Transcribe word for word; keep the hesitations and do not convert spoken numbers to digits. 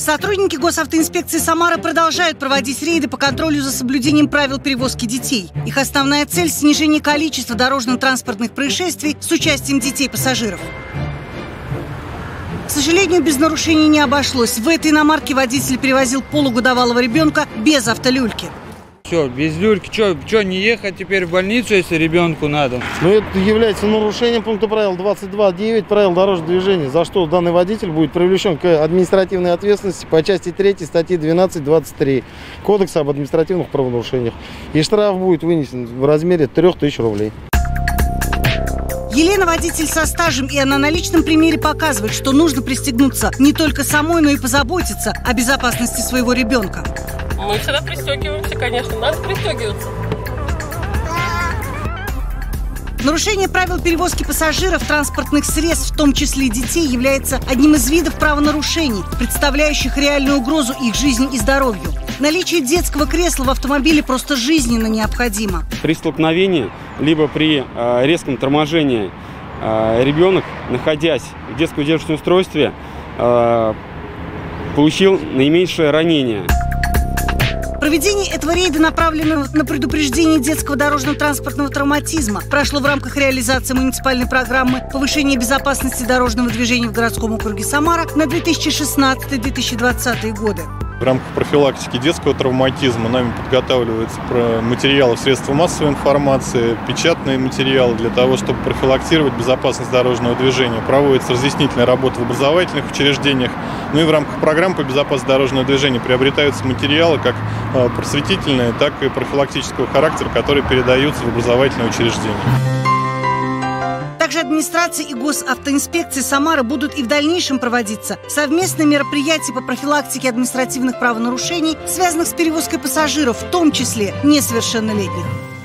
Сотрудники госавтоинспекции Самары продолжают проводить рейды по контролю за соблюдением правил перевозки детей. Их основная цель – снижение количества дорожно-транспортных происшествий с участием детей-пассажиров. К сожалению, без нарушений не обошлось. В этой иномарке водитель перевозил полугодовалого ребенка без автолюльки. Что, без люльки, что, не ехать теперь в больницу, если ребенку надо? Но это является нарушением пункта правил двадцать два девять правил дорожного движения, за что данный водитель будет привлечен к административной ответственности по части третьей статьи двенадцать двадцать три Кодекса об административных правонарушениях. И штраф будет вынесен в размере трёх тысяч рублей. Елена – водитель со стажем, и она на личном примере показывает, что нужно пристегнуться не только самой, но и позаботиться о безопасности своего ребенка. Мы всегда пристегиваемся, конечно, надо пристегиваться. Нарушение правил перевозки пассажиров транспортных средств, в том числе детей, является одним из видов правонарушений, представляющих реальную угрозу их жизни и здоровью. Наличие детского кресла в автомобиле просто жизненно необходимо. При столкновении, либо при э, резком торможении э, ребенок, находясь в детском удерживающем устройстве, э, получил наименьшее ранение. Проведение этого рейда направлено на предупреждение детского дорожно-транспортного травматизма. Прошло в рамках реализации муниципальной программы повышения безопасности дорожного движения в городском округе Самара на две тысячи шестнадцатый — две тысячи двадцатый годы. В рамках профилактики детского травматизма нами подготавливаются материалы в средства массовой информации, печатные материалы для того, чтобы профилактировать безопасность дорожного движения. Проводится разъяснительная работа в образовательных учреждениях. Ну и в рамках программы по безопасности дорожного движения приобретаются материалы как просветительные, так и профилактического характера, которые передаются в образовательные учреждения. Также администрация и госавтоинспекции Самары будут и в дальнейшем проводиться совместные мероприятия по профилактике административных правонарушений, связанных с перевозкой пассажиров, в том числе несовершеннолетних.